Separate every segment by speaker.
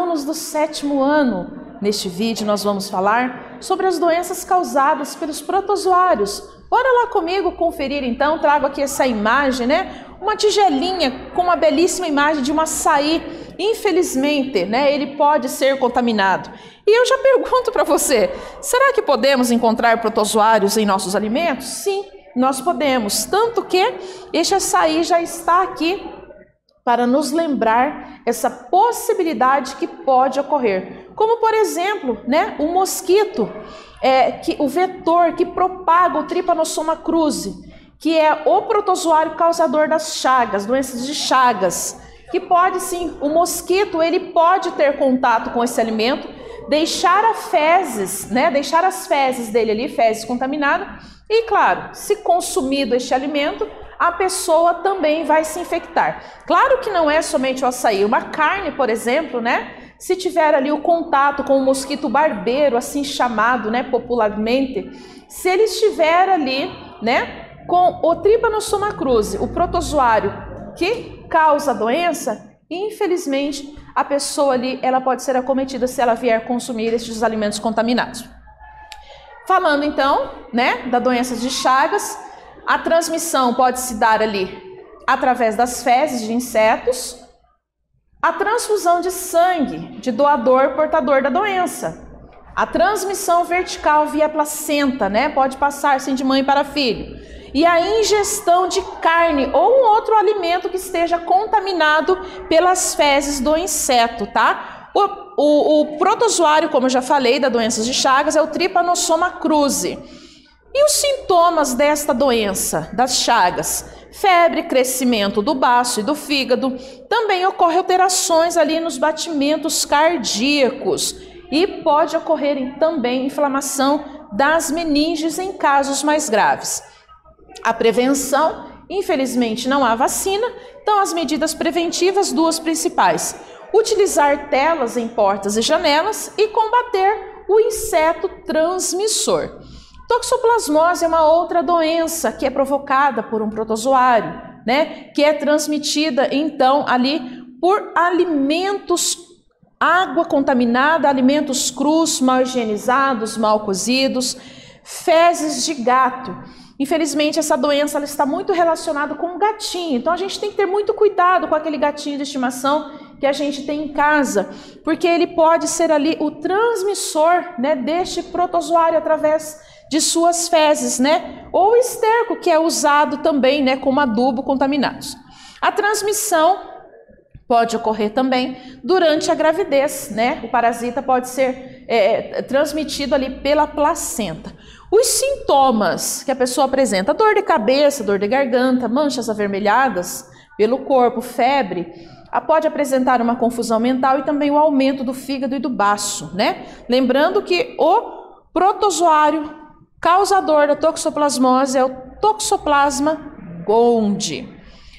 Speaker 1: alunos do 7º ano. Neste vídeo nós vamos falar sobre as doenças causadas pelos protozoários. Bora lá comigo conferir então, trago aqui essa imagem, né? Uma tigelinha com uma belíssima imagem de um açaí. Infelizmente, né, ele pode ser contaminado. E eu já pergunto para você, será que podemos encontrar protozoários em nossos alimentos? Sim, nós podemos, tanto que este açaí já está aqui para nos lembrar essa possibilidade que pode ocorrer. Como, por exemplo, né, o mosquito, o vetor que propaga o Trypanosoma cruzi, que é o protozoário causador das chagas, doenças de Chagas, que pode sim, o mosquito, ele pode ter contato com esse alimento, deixar as fezes dele ali, fezes contaminadas, e claro, se consumido este alimento, a pessoa também vai se infectar. Claro que não é somente o açaí, uma carne, por exemplo, né? Se tiver ali o contato com o mosquito barbeiro, assim chamado, né, popularmente, se ele estiver ali, né, com o Trypanosoma cruzi, o protozoário que causa a doença, infelizmente, a pessoa ali, ela pode ser acometida se ela vier consumir estes alimentos contaminados. Falando então, né, da doença de Chagas, a transmissão pode se dar ali através das fezes de insetos, a transfusão de sangue de doador portador da doença, a transmissão vertical via placenta, né, pode passar assim de mãe para filho, e a ingestão de carne ou um outro alimento que esteja contaminado pelas fezes do inseto, tá? O protozoário, como eu já falei, da doença de Chagas, é o Trypanosoma cruzi. E os sintomas desta doença, das Chagas? Febre, crescimento do baço e do fígado, também ocorrem alterações ali nos batimentos cardíacos e pode ocorrer também inflamação das meninges em casos mais graves. A prevenção, infelizmente não há vacina, então as medidas preventivas, duas principais: utilizar telas em portas e janelas e combater o inseto transmissor. Toxoplasmose é uma outra doença que é provocada por um protozoário, né, que é transmitida então ali por alimentos, água contaminada, alimentos crus, mal higienizados, mal cozidos, fezes de gato. Infelizmente, essa doença ela está muito relacionada com o gatinho, então a gente tem que ter muito cuidado com aquele gatinho de estimação que a gente tem em casa, porque ele pode ser ali o transmissor, né, deste protozoário através de suas fezes, né, ou esterco que é usado também, né, como adubo contaminados. A transmissão pode ocorrer também durante a gravidez, né, o parasita pode ser transmitido ali pela placenta. Os sintomas que a pessoa apresenta: dor de cabeça, dor de garganta, manchas avermelhadas pelo corpo, febre, pode apresentar uma confusão mental e também o aumento do fígado e do baço, né? Lembrando que o protozoário causador da toxoplasmose é o Toxoplasma gondii.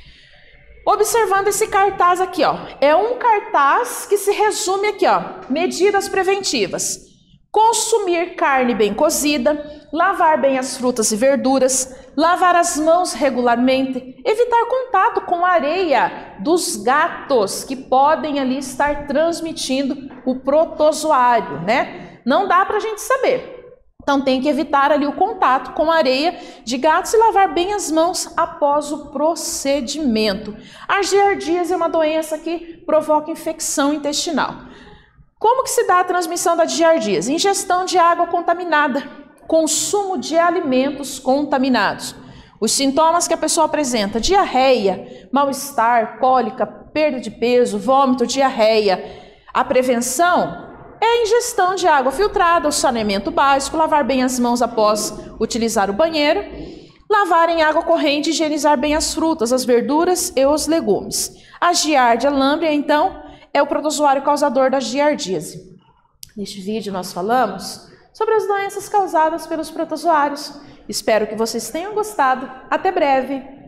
Speaker 1: Observando esse cartaz aqui, ó, é um cartaz que se resume aqui, ó, medidas preventivas: consumir carne bem cozida, lavar bem as frutas e verduras, lavar as mãos regularmente, evitar contato com a areia dos gatos que podem ali estar transmitindo o protozoário, né? Não dá pra gente saber. Então tem que evitar ali o contato com a areia de gatos e lavar bem as mãos após o procedimento. A giardíase é uma doença que provoca infecção intestinal. Como que se dá a transmissão da giardíase? Ingestão de água contaminada, consumo de alimentos contaminados. Os sintomas que a pessoa apresenta: diarreia, mal-estar, cólica, perda de peso, vômito, diarreia. A prevenção é a ingestão de água filtrada, o saneamento básico, lavar bem as mãos após utilizar o banheiro, lavar em água corrente e higienizar bem as frutas, as verduras e os legumes. A Giardia lamblia, então, é o protozoário causador da giardíase. Neste vídeo nós falamos sobre as doenças causadas pelos protozoários. Espero que vocês tenham gostado. Até breve!